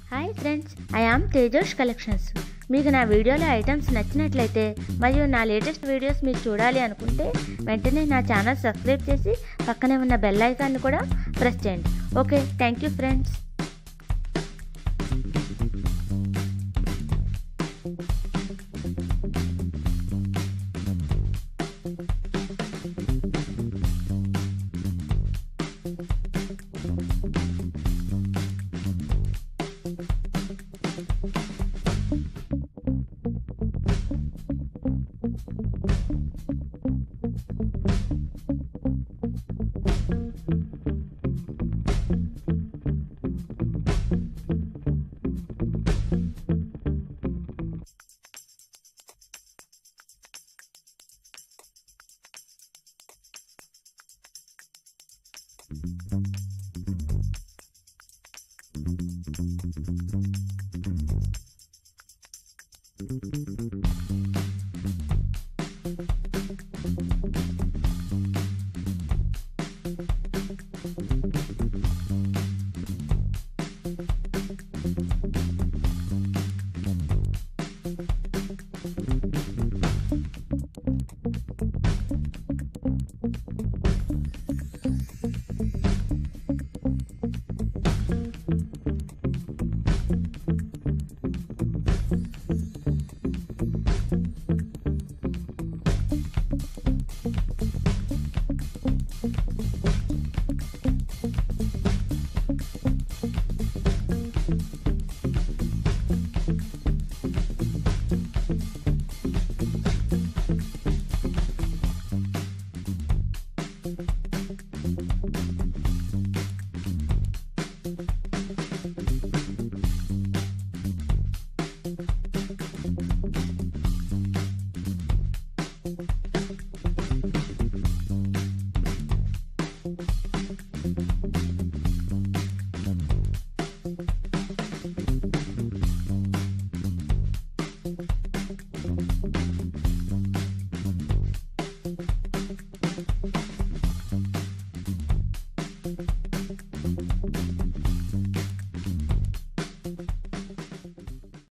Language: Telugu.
Hi friends, I am Tejosh collections. మీకు నా వీడియోలో ఐటమ్స్ నచ్చినట్లయితే మరియు నా లేటెస్ట్ వీడియోస్ మీరు చూడాలి అనుకుంటే వెంటనే నా ఛానల్ సబ్స్క్రైబ్ చేసి పక్కనే ఉన్న బెల్ ఐకాన్ని కూడా ప్రెస్ చేయండి. Okay, thank you friends.